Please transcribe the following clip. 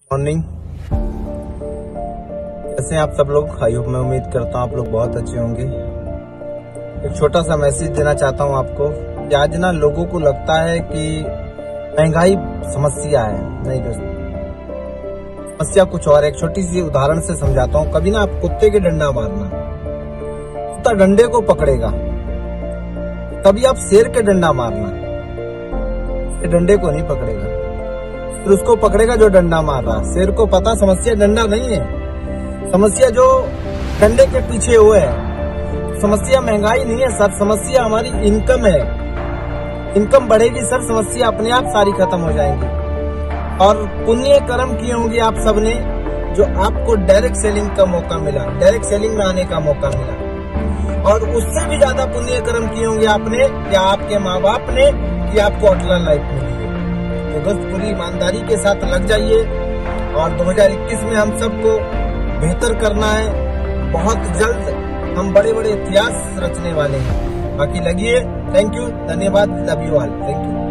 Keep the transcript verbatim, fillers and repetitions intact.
Morning, कैसे हैं आप सब लोग। आई होप, मैं उम्मीद करता हूँ आप लोग बहुत अच्छे होंगे। एक छोटा सा मैसेज देना चाहता हूँ आपको कि आज ना लोगों को लगता है कि महंगाई समस्या है। नहीं दोस्तों, समस्या कुछ और। एक छोटी सी उदाहरण से समझाता हूँ। कभी ना आप कुत्ते के डंडा मारना, कुत्ता डंडे को पकड़ेगा। कभी आप शेर के डंडा मारना, डंडे को नहीं पकड़ेगा, फिर उसको पकड़ेगा जो डंडा मार रहा। शेर को पता समस्या डंडा नहीं है, समस्या जो डंडे के पीछे हुए है। समस्या महंगाई नहीं है सर, समस्या हमारी इनकम है। इनकम बढ़ेगी सर, समस्या अपने आप सारी खत्म हो जाएंगी। और पुण्य कर्म किए होंगे आप सबने, जो आपको डायरेक्ट सेलिंग का मौका मिला, डायरेक्ट सेलिंग में आने का मौका मिला। और उससे भी ज्यादा पुण्य कर्म किए होंगे आपने या आपके माँ बाप ने कि आपको अटल लाइफ मिली है। तो दोस्त, पूरी ईमानदारी के साथ लग जाइए और दो हज़ार इक्कीस में हम सबको बेहतर करना है। बहुत जल्द हम बड़े बड़े इतिहास रचने वाले हैं। बाकी लगिए। थैंक यू, धन्यवाद, love you all, thank you.